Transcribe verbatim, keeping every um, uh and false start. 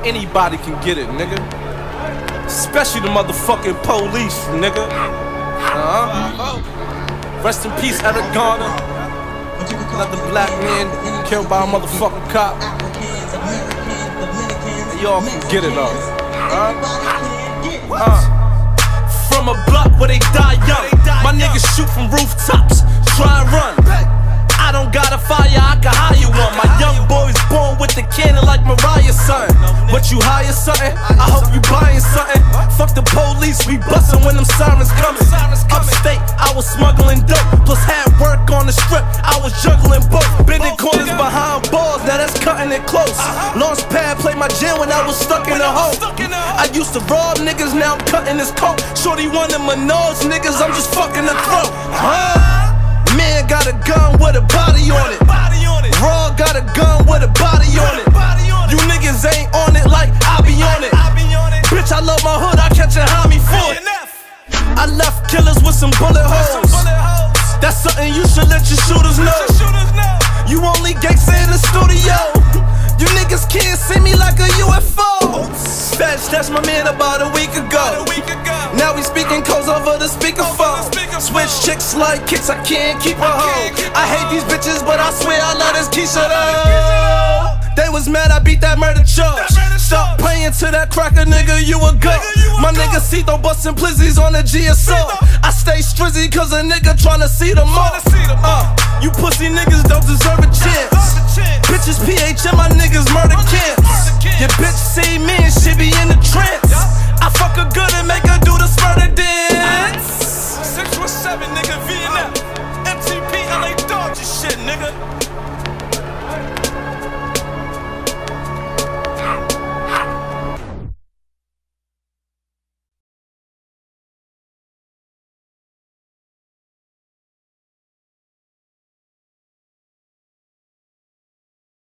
Anybody can get it, nigga. Especially the motherfucking police, nigga. Uh-huh. Rest in peace, Eric Garner. Another black man killed by a motherfucking cop. Y'all can get it up. Uh, uh. From a block where they die young. My niggas shoot from rooftops. Try and run. I don't got a fire, I can hire one. My young boy's born with the cannon like Mariah's son. But you hire something, I hope you buying something. Fuck the police, we bustin' when them sirens coming. Upstate, I was smuggling dope, plus had work on the strip. I was juggling both, bending corners behind balls, now that's cutting it close. Launch pad, played my jam when I was stuck in a hole. I used to rob niggas, now I'm cutting his coat. Shorty one of my nose niggas, I'm just fucking the throat. Huh? Man got a gun with a body on it. Raw got a gun with a body on it. You niggas ain't on it like I be on it. Bitch, I love my hood, I catch a homie for it. I left killers with some bullet holes. That's something you should let your shooters know. You only gangsta in the studio. You niggas can't see me like a U F O. Fetch, that's my man about a week ago. Now we speaking codes over the speakerphone. Switch chicks like kicks, I can't keep a hoe. I hate these bitches, but I swear I love this Keisha though. They was mad I beat that murder charge. Stop playing to that cracker, nigga, you a go. My nigga Cito bustin' plizzies on the G S O. I stay strizzy cause a nigga tryna see them all. Uh, you pussy niggas don't deserve a chance. Bitches P H and my niggas murder camps. Your bitch see me and she be in the trance. I fuck her good and make her do the murder dance. six one seven nigga, V N F, M T P, L A Dodgers shit, nigga.